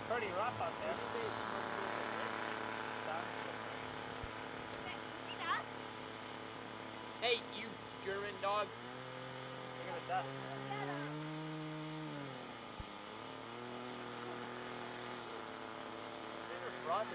pretty rough out there. Hey, you German dog. Look at the dust. These are frothy.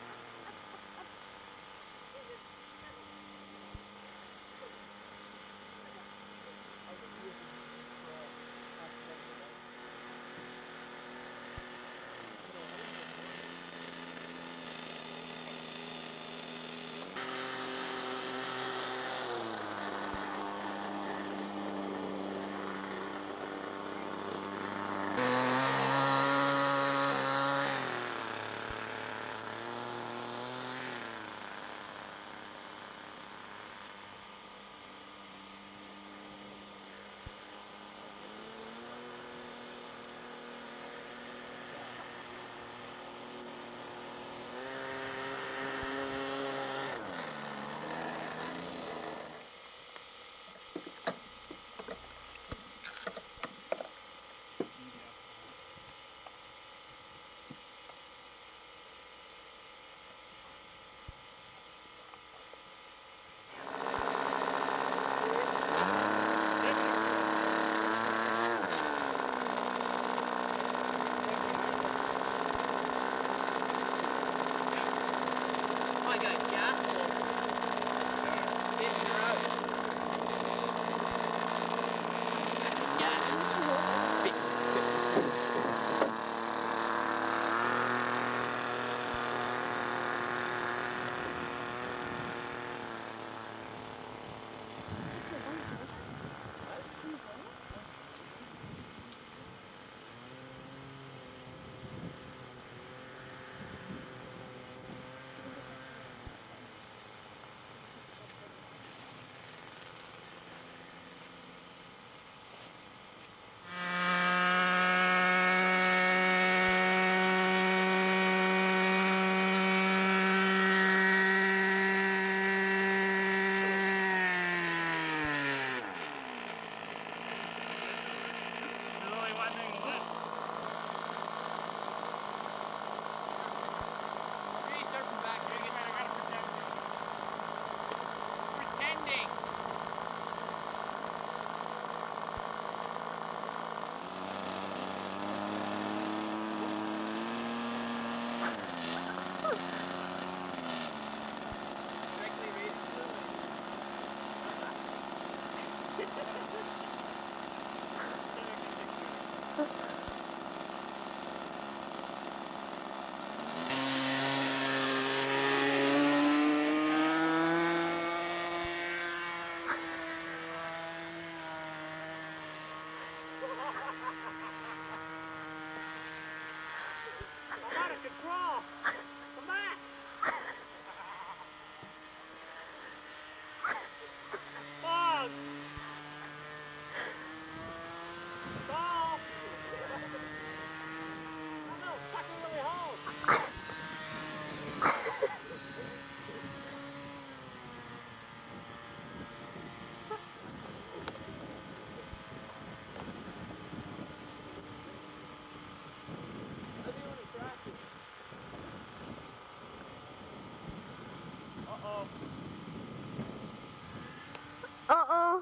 Uh-oh.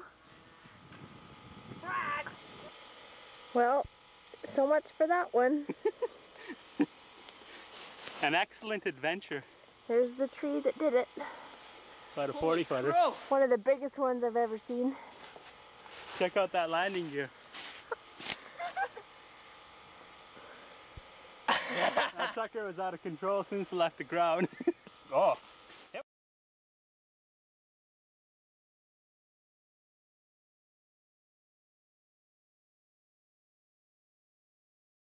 Well, so much for that one. An excellent adventure. There's the tree that did it. About a 40-footer. One of the biggest ones I've ever seen. Check out that landing gear. That sucker was out of control as soon as it left the ground. Oh.